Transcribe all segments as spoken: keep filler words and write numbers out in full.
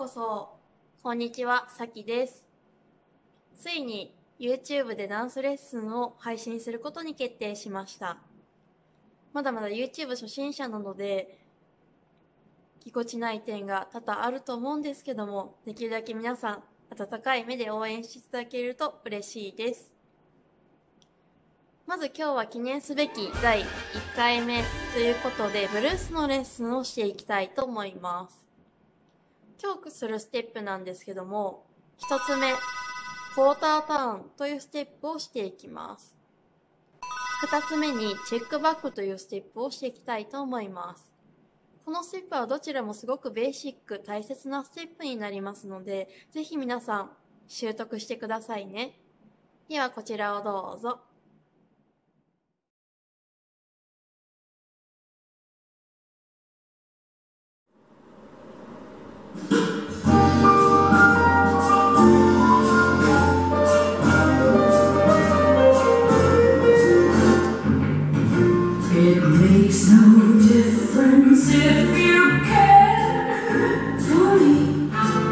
こそ。こんにちは、さきです。ついに YouTube でダンスレッスンを配信することに決定しました。まだまだ YouTube 初心者なので、ぎこちない点が多々あると思うんですけども、できるだけ皆さん、温かい目で応援していただけると嬉しいです。まず今日は記念すべきだいいっかいめということで、ブルースのレッスンをしていきたいと思います。今日するステップなんですけども、一つ目、クォーターターンというステップをしていきます。二つ目にチェックバックというステップをしていきたいと思います。このステップはどちらもすごくベーシック、大切なステップになりますので、ぜひ皆さん習得してくださいね。ではこちらをどうぞ。 It makes no difference if you care for me.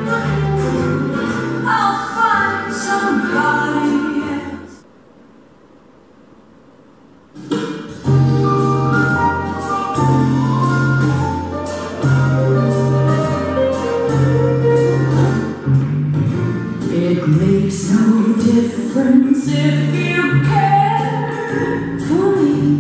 I'll find somebody else. It makes no difference if you care for me.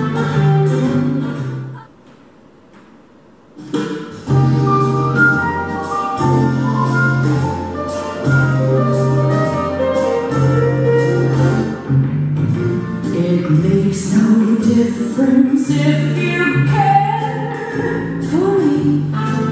It makes no difference if you care for me.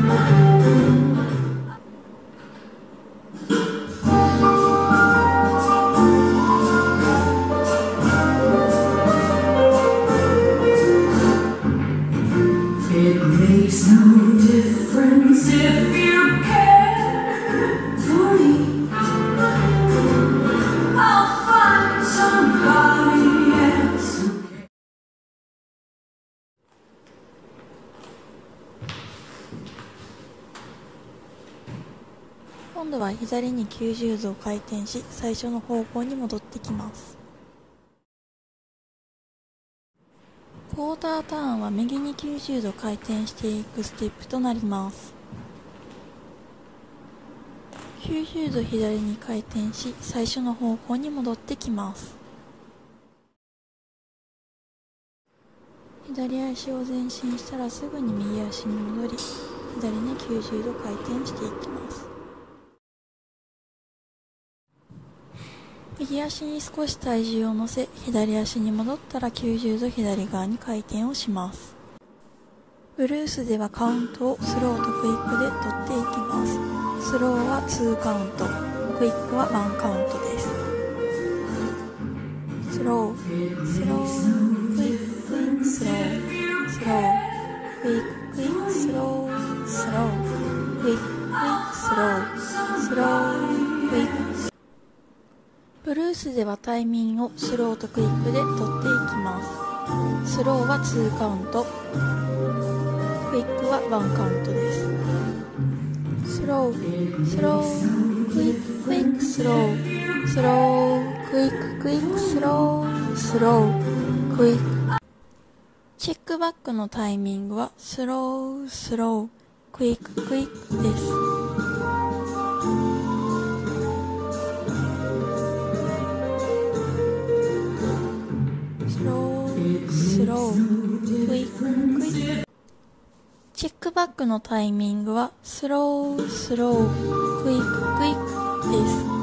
It makes no difference if you care for me. I'll find somebody else. 今度は左にきゅうじゅうど回転し、最初の方向に戻ってきます。クォーターターンは右にきゅうじゅうど回転していくステップとなります。きゅうじゅうど左に回転し、最初の方向に戻ってきます。左足を前進したらすぐに右足に戻り、左にきゅうじゅうど回転していきます。右足に少し体重を乗せ、左足に戻ったらきゅうじゅうど左側に回転をします。ブルースではカウントをスローとクイックで取っていきます。スローはにカウント、クイックはいちカウントです。スロー、スロー、クイック、クイック、スロー、スロー、クイック、クイック、スロー、スロー、クイック、クイック、スロー、スロー、クイック。ブルースではタイミングをスローとクイックで取っていきます。スローはにカウント、クイックはいちカウントです。スロー、スロー、クイック、クイック、スロー、スロー、クイック、クイック、スロー、スロー、クイック。チェックバックのタイミングはスロー、スロー、クイック、クイックです。スロー、クイック、クイック。チェックバックのタイミングはスロー、スロー、クイック、クイックです。